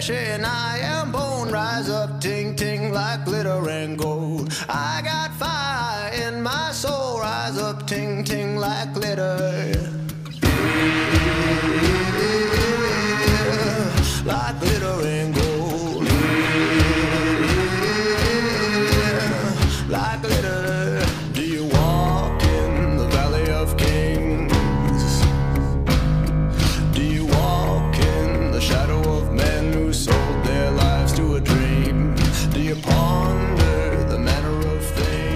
flesh and I am bone. Rise up, ting, ting, like glitter and gold. I got fire in my soul. Rise up, ting, ting, like glitter. Like glitter and gold. Like glitter. Do you walk in the valley of kings? Do you walk in the shadow of men who sold their lives to a dream? Do you ponder the manner of things?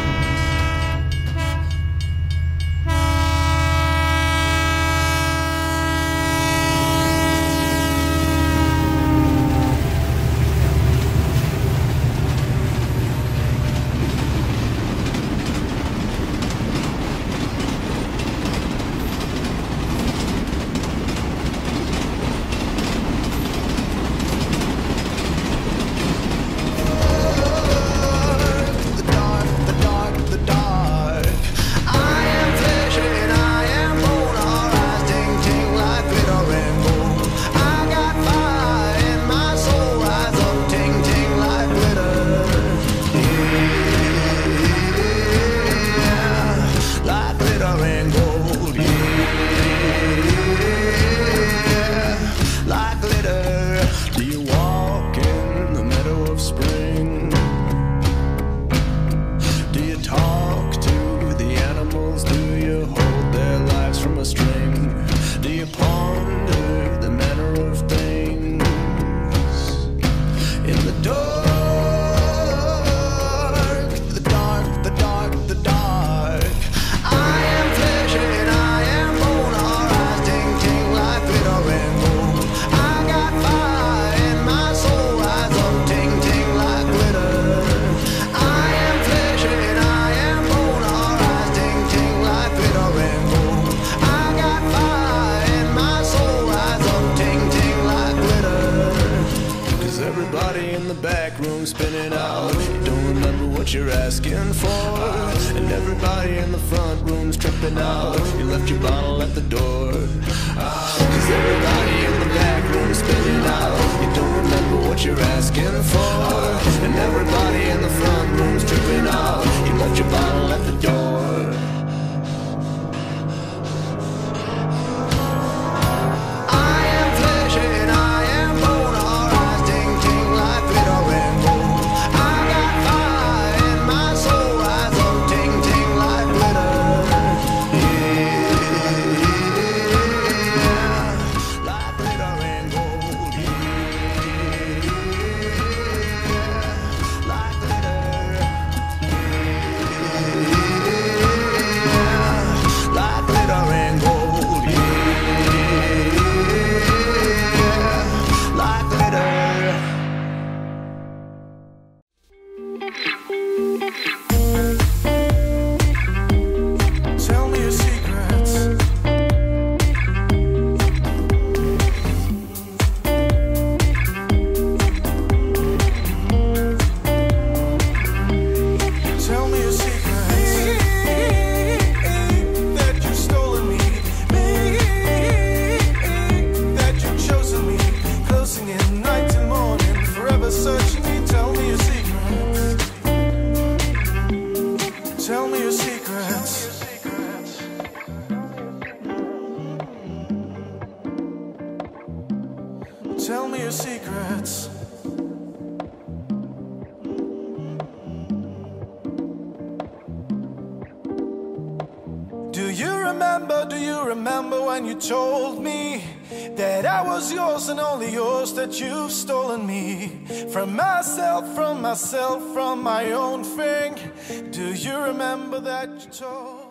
Spinning out, you don't remember what you're asking for, and everybody in the front room's tripping out. You left your bottle at the door. 'Cause everybody in the back room's spinning out. You don't remember what you're asking for, and everybody in the front room's tripping out. You left your bottle at the door. Tell me your secrets. Do you remember when you told me that I was yours and only yours, that you've stolen me from myself, from my own thing? Do you remember that you told